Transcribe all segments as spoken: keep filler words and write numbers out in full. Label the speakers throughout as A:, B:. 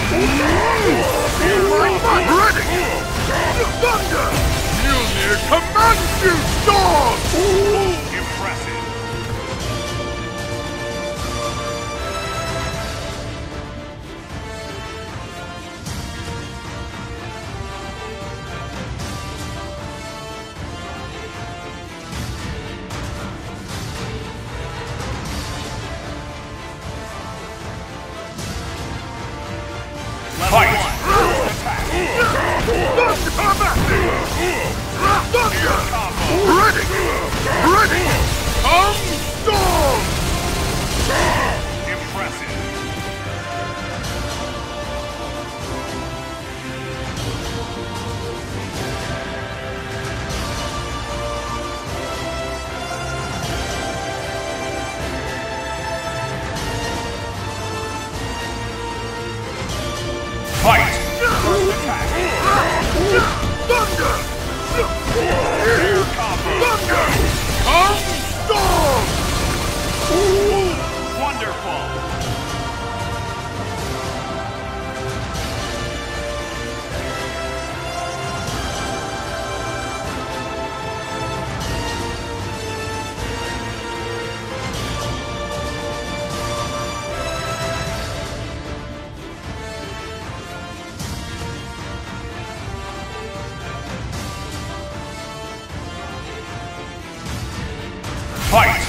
A: Ready! Thunder! Mjolnir commands you, Storm!
B: Impressive.
A: Fight! Thunder! Ready! Ready! Come, Storm!
B: Impressive.
A: Fight! Thunder! Thunder! Come, Storm!
B: Wonderful.
A: Fight!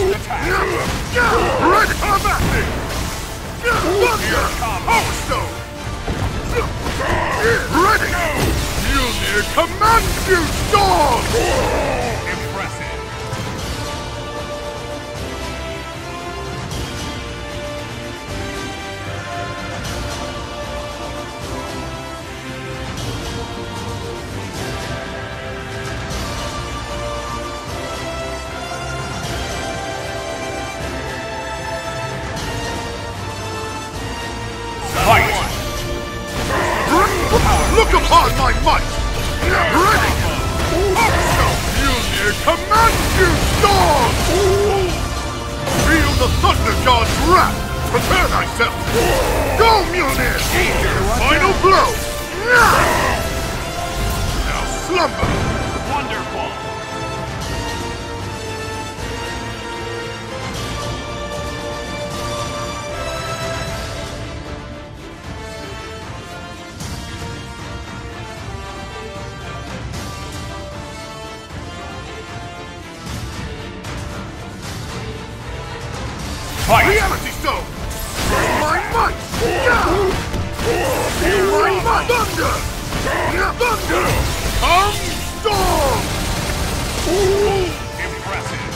A: Red Harvesting! Thunder! Power Stone! Ready! Mjolnir commands you, Storm!
B: Impressive.
A: Fight! Look upon my might! Ready! Power Mjolnir commands you, Storm! Feel the Thunder God's wrath! Prepare thyself! Go, Mjolnir! Final blow! Now slumber!
B: Wonderful.
A: Fight! Reality Stone! My might! Feel my might! Thunder! Thunder! Come, Storm!
B: Impressive.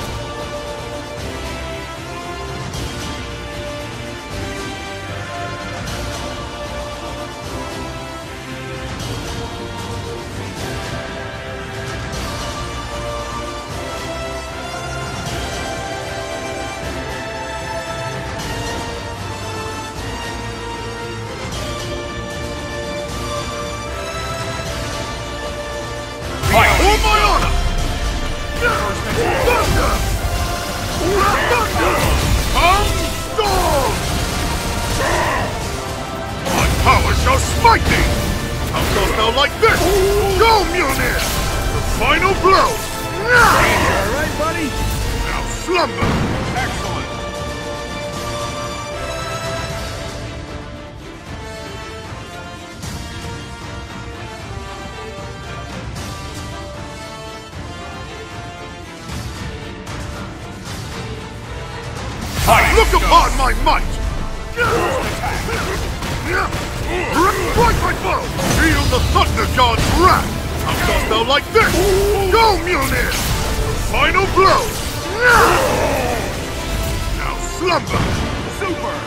A: Fight! For my honor! Thunder! Thunder! Come, Storm! My power shall smite thee! How dost thou like this? Go, Mjolnir! The final blow!
B: Alright, buddy?
A: Now slumber!
B: Excellent.
A: Fight! Look upon my might! Strike my foe! Feel the Thunder God's wrath! How dost thou like this? Go, Mjolnir! Final blow! Now slumber!
B: Super.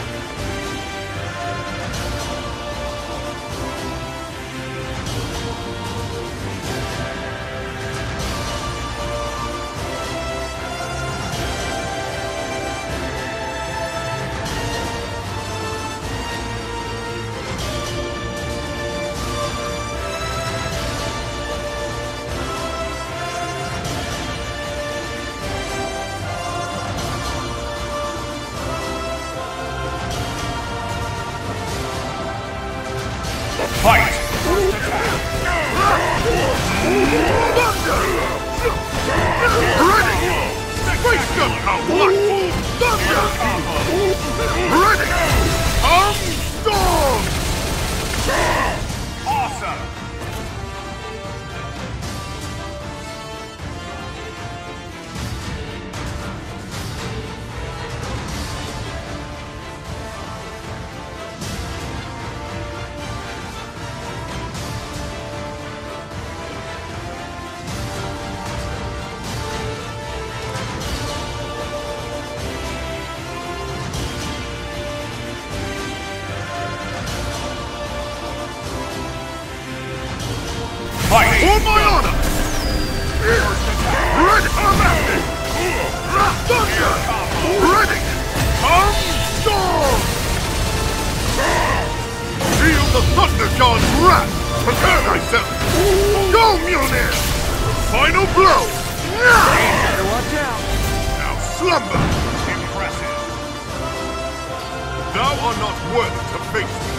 A: on my honor! Ready! I'm at it! Thunder! Ready! Come storm! Feel the Thunder God's wrath! Prepare thyself! Go, Mjolnir! Final blow!
B: Better watch out.
A: Now slumber!
B: Impressive.
A: Thou art not worthy to face me.